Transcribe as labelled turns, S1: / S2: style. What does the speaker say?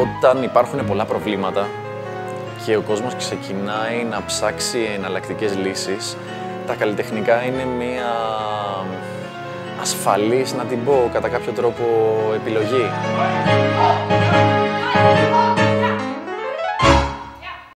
S1: Όταν υπάρχουν πολλά προβλήματα και ο κόσμος ξεκινάει να ψάξει εναλλακτικές λύσεις, τα καλλιτεχνικά είναι μία ασφαλής, να την πω κατά κάποιο τρόπο, επιλογή.